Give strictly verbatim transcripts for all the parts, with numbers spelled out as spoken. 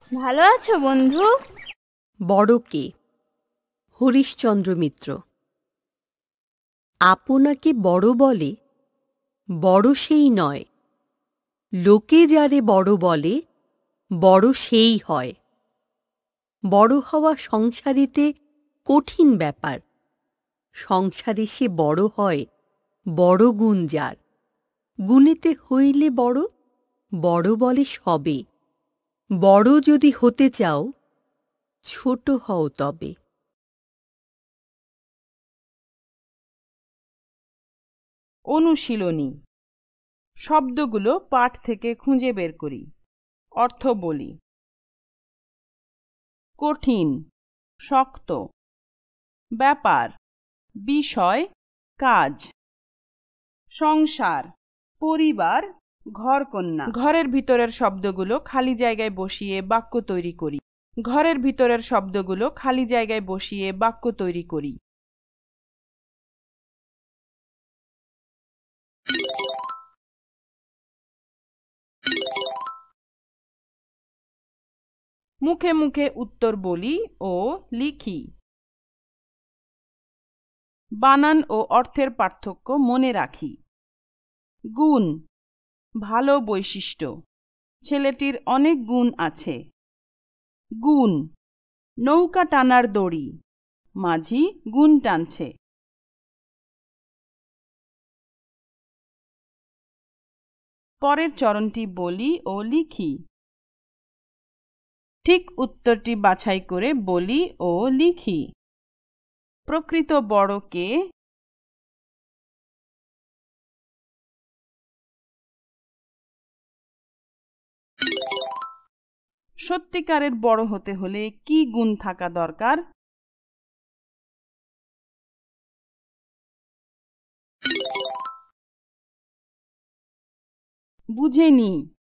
ভালো আছো বন্ধু? বড় কে? হরিশচন্দ্র মিত্র। আপনাকে বড় বলে, বড় সেই নয়, লোকে যারে বড় বলে, বড় সেই হয়। বড় হওয়া সংসারেতে কঠিন ব্যাপার। সংসারে সে বড় হয় বড় গুণ যার। গুণেতে হইলে বড়, বড় বলে সবে। বড় যদি হতে চাও, ছোট হও তবে। অনুশীলনী। শব্দগুলো পাঠ থেকে খুঁজে বের করি। অর্থ বলি। কঠিন, শক্ত। ব্যাপার, বিষয়, কাজ। সংসার, পরিবার, ঘরকন্না। ঘরের ভিতরের শব্দগুলো খালি জায়গায় বসিয়ে বাক্য তৈরি করি। ঘরের ভিতরের শব্দগুলো খালি জায়গায় বসিয়ে বাক্য তৈরি করি। মুখে মুখে উত্তর বলি ও লিখি। বানান ও অর্থের পার্থক্য মনে রাখি। গুণ, ভালো বৈশিষ্ট্য। ছেলেটির অনেক গুণ আছে। গুণ, নৌকা টানার দড়ি। মাঝি গুণ টানছে। পরের চরণটি বলি ও লিখি। ঠিক উত্তরটি বাছাই করে বলি ও লিখি। প্রকৃত বড় কে? সত্যিকারের বড় হতে হলে কি গুণ থাকা দরকার? বুঝে নি।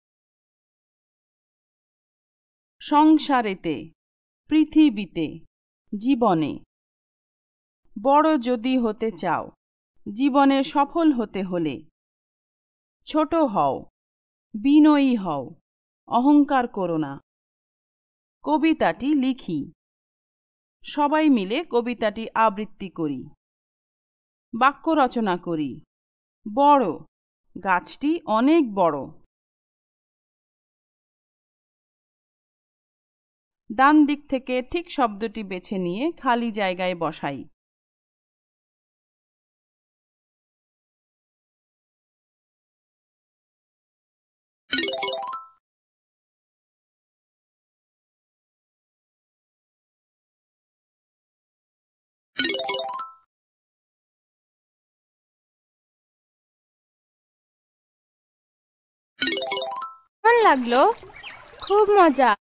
সংসারেতে, পৃথিবীতে, জীবনে। বড় যদি হতে চাও, জীবনে সফল হতে হলে ছোট হও, বিনয়ী হও, অহংকার করো না। কবিতাটি লিখি। সবাই মিলে কবিতাটি আবৃত্তি করি। বাক্য রচনা করি। বড়, গাছটি অনেক বড়। ডান দিক থেকে ঠিক শব্দটি বেছে নিয়ে খালি জায়গায় বসাই। কেমন লাগলো? খুব মজা।